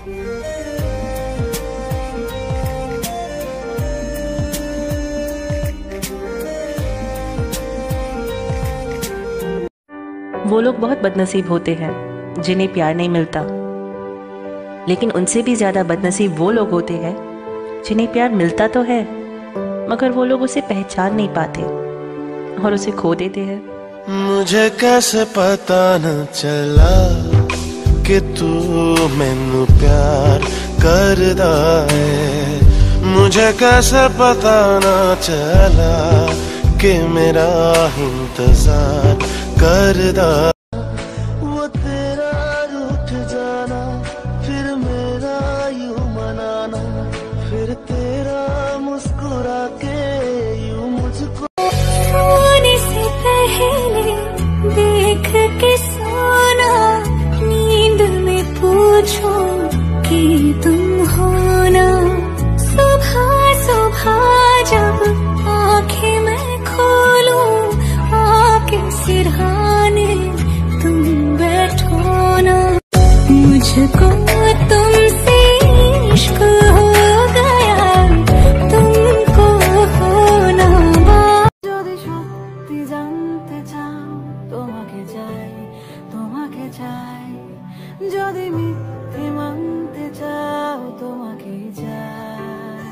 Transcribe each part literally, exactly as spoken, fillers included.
वो लोग बहुत बदनसीब होते हैं जिन्हें प्यार नहीं मिलता, लेकिन उनसे भी ज्यादा बदनसीब वो लोग होते हैं जिन्हें प्यार मिलता तो है मगर वो लोग उसे पहचान नहीं पाते और उसे खो देते हैं। मुझे कैसे पता न चला कि तू मैनू प्यार करदा है, मुझे कैसे पता न चला कि मेरा इंतजार करदा। वो तेरा रूठ जाना फिर मेरा यूं मनाना, फिर तेरा मुस्कुरा के यूं मुझको सोने से पहले देख के सोना, नींद में पूछो कि तुम हो ना। सुबह सुबह जब आंखें मैं खोलूं, आके सिरहाने तुम बैठो ना। मुझको तुमसे इश्क हो गया, तुमको होना बा। যদি সত্যি জানতে চাও তোমাকে চাই, তোমাকে চাই। যদি মিথ্যে মানতে চাও তোমাকে চাই।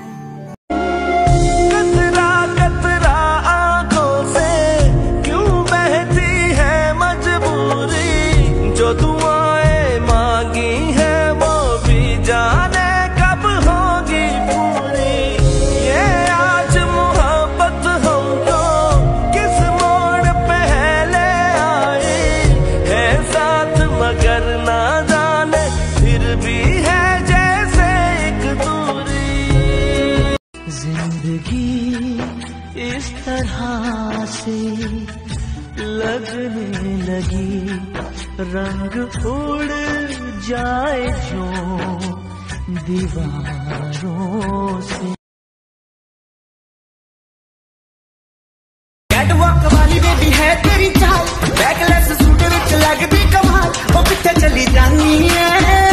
कतरा कतरा आंखों से क्यों बहती है मजबूरी, जो दुआएं मांगी है वो भी जाने कब होगी पूरी। ये आज मोहब्बत हमको किस मोड़ पे है ले आई है साथ, मगर ना जाने फिर भी है जैसे एक दूरी। जिंदगी इस तरह से लगने लगी, रंग उड़ जाए जो दीवारों से। कैटवॉक वाली बेबी है तेरी चाल, बैकलेस सूट विच लगदी कमाल, ओ किथे चली जानी है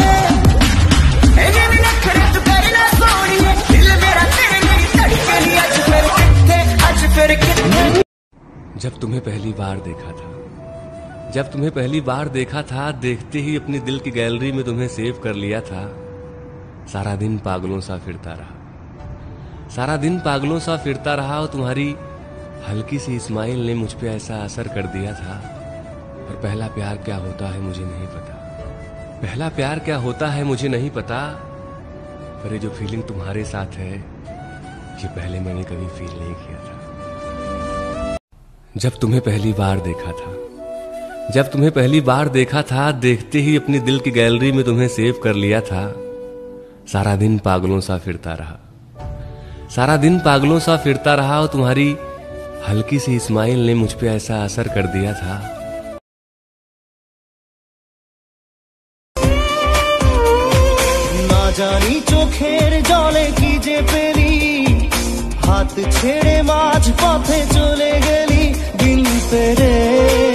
ए मेरे नखरे तू करना सोनिए, दिल मेरा तेरे मेरी धड़के ही अज फिर किथे अज फिर किथे। जब तुम्हें पहली बार देखा था, जब तुम्हें पहली बार देखा था, देखते ही अपनी दिल की गैलरी में तुम्हें सेव कर लिया था। सारा दिन पागलों सा फिरता रहा, सारा दिन पागलों सा फिरता रहा और तुम्हारी हल्की सी स्माइल ने मुझ पे ऐसा असर कर दिया था। और पहला प्यार क्या होता है मुझे नहीं पता, पहला प्यार क्या होता है मुझे नहीं पता, पर ये जो फीलिंग तुम्हारे साथ है ये पहले मैंने कभी फील नहीं किया था। जब तुम्हें पहली बार देखा था, जब तुम्हें पहली बार देखा था, देखते ही अपनी दिल की गैलरी में तुम्हें सेव कर लिया था। सारा दिन पागलों सा फिरता रहा, सारा दिन पागलों सा फिरता रहा और तुम्हारी हल्की सी स्माइल ने मुझ पे ऐसा असर कर दिया था। ना जानी चोखेर जले की जे पेली, हाथ छेड़े माझ पथे चले गेली, दिल पेरे